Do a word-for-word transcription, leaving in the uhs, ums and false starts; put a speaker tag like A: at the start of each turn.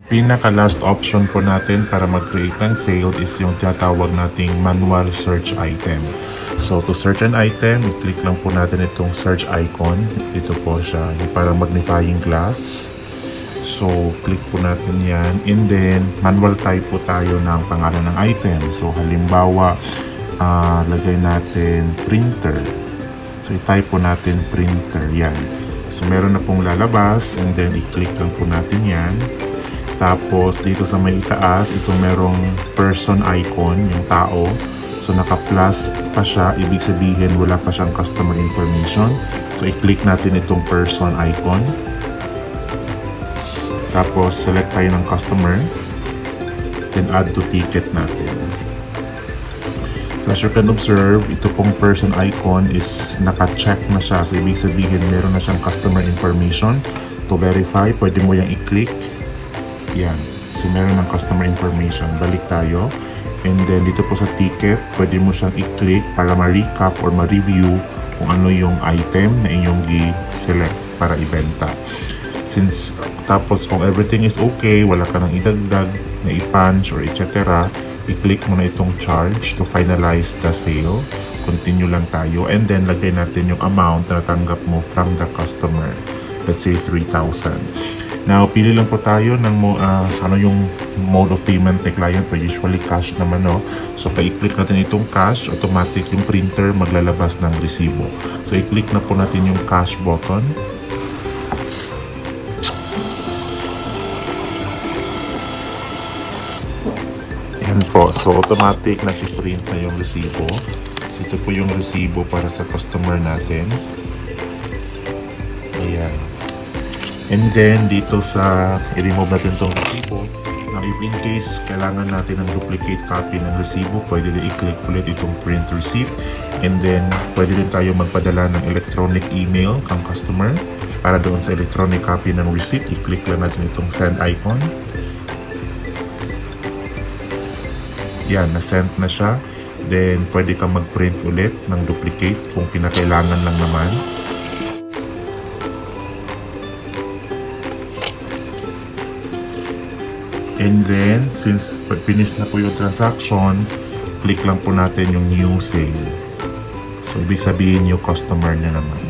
A: pinaka last option po natin para mag-create ng sale is yung tinatawag nating manual search item. So to search an item, i-click lang po natin itong search icon. Ito po siya, yung parang magnifying glass. So click po natin yan, and then manual type po tayo ng pangalan ng item. So halimbawa, uh, lagay natin printer. So i-type po natin printer, yan. So meron na pong lalabas, and then i-click lang po natin yan. Tapos dito sa may itaas, ito merong person icon, yung tao. So naka-plus pa siya, ibig sabihin wala pa siyang customer information. So i-click natin itong person icon. Tapos select tayo ng customer. Then add to ticket natin. So as you can observe, ito pong person icon is naka-check na siya. So ibig sabihin meron na siyang customer information. To verify, pwede mo yung i-click. Yan. So meron ng customer information. Balik tayo. And then dito po sa ticket, pwede mo siyang i-click para ma-recap or ma-review kung ano yung item na inyong i-select para ibenta. Since tapos kung everything is okay, wala ka nang idagdag na i-punch or et cetera, i-click mo na itong charge to finalize the sale. Continue lang tayo, and then lagay natin yung amount na natanggap mo from the customer. Let's say three thousand. Now, pili lang po tayo ng uh, ano yung mode of payment ni client. So, usually cash naman, no? So, pa-i-click natin itong cash, automatic yung printer maglalabas ng resibo. So, i-click na po natin yung cash button. Yan po. So, automatic nag-print na yung resibo. So, ito po yung resibo para sa customer natin. Ayan. And then, dito sa i-remove natin itong resibo. Now, if in case kailangan natin ng duplicate copy ng resibo, pwede din i-click ulit itong print receipt. And then, pwede din tayo magpadala ng electronic email kang customer. Para doon sa electronic copy ng receipt, i-click lang natin itong send icon. Yan, na-send na siya. Then, pwede kang mag-print ulit ng duplicate kung pinakailangan lang naman. And then, since finish na po yung transaction, click lang po natin yung new sale. So, ibig sabihin yung customer na naman.